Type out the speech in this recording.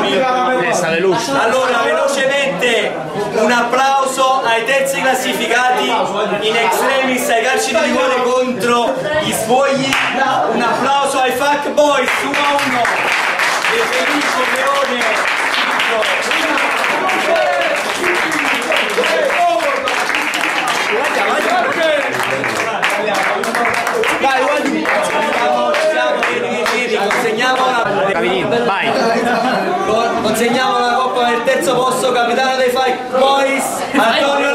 Allora, velocemente un applauso ai terzi classificati in extremis ai calci di rigore contro gli Svogli. Un applauso ai Fuck Boys 1-1 e Felicio Leone. Consegniamo la coppa del terzo posto, capitano dei Fight Boys, Antonio